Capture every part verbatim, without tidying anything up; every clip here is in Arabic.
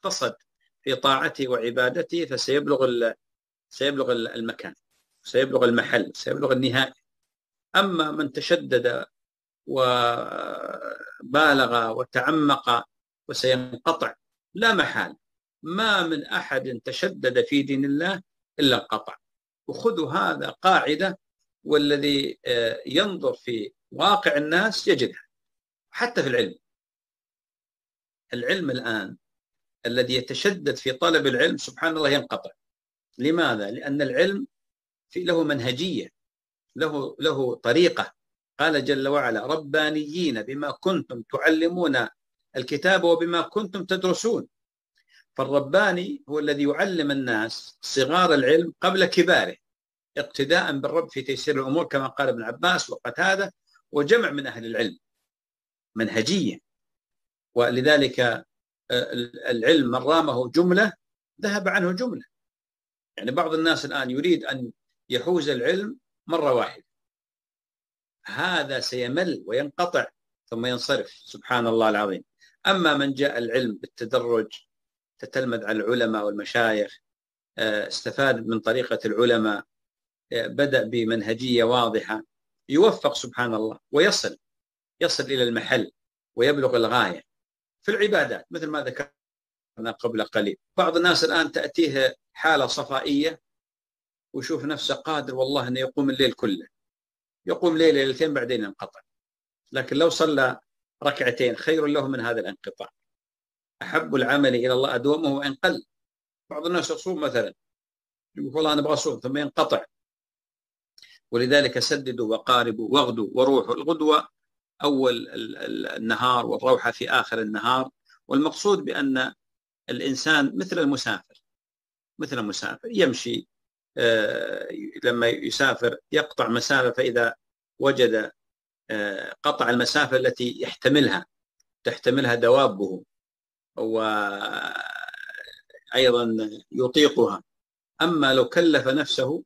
اقتصد في طاعته وعبادته فسيبلغ سيبلغ المكان، سيبلغ المحل، سيبلغ النهاية. أما من تشدد وبالغ وتعمق وسينقطع لا محال. ما من أحد تشدد في دين الله إلا انقطع. وخذوا هذا قاعدة، والذي ينظر في واقع الناس يجدها حتى في العلم. العلم الآن الذي يتشدد في طلب العلم سبحان الله ينقطع. لماذا؟ لأن العلم في له منهجية، له له طريقة. قال جل وعلا: ربانيين بما كنتم تعلمون الكتاب وبما كنتم تدرسون. فالرباني هو الذي يعلم الناس صغار العلم قبل كباره، اقتداء بالرب في تيسير الأمور، كما قال ابن عباس وقتادة وجمع من أهل العلم. منهجية. ولذلك العلم من رامه جملة ذهب عنه جملة. يعني بعض الناس الآن يريد أن يحوز العلم مرة واحدة، هذا سيمل وينقطع ثم ينصرف سبحان الله العظيم. أما من جاء العلم بالتدرج، تتلمذ على العلماء والمشايخ، استفاد من طريقة العلماء، بدأ بمنهجية واضحة، يوفق سبحان الله ويصل يصل إلى المحل ويبلغ الغاية. في العبادات مثل ما ذكرنا قبل قليل، بعض الناس الآن تأتيه حالة صفائية ويشوف نفسه قادر والله أنه يقوم الليل كله، يقوم ليلة ليلتين بعدين ينقطع. لكن لو صلى ركعتين خير له من هذا الانقطاع. أحب العمل إلى الله أدومه وإن قل. بعض الناس يصوم مثلا، يقول والله أنا أبغى أصوم ثم ينقطع. ولذلك سددوا وقاربوا واغدوا وروحوا. الغدوة أول النهار والروحة في آخر النهار. والمقصود بأن الإنسان مثل المسافر، مثل المسافر يمشي، آه لما يسافر يقطع مسافة، فإذا وجد آه قطع المسافة التي يحتملها تحتملها دوابه وأيضا يطيقها. أما لو كلف نفسه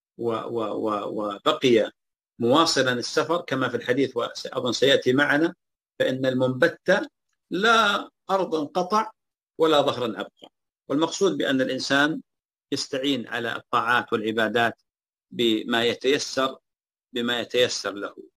وبقي مواصلا السفر كما في الحديث وأظن سيأتي معنا، فإن المنبت لا أرض قطع ولا ظهرا أبقى. والمقصود بأن الإنسان يستعين على الطاعات والعبادات بما يتيسر بما يتيسر له.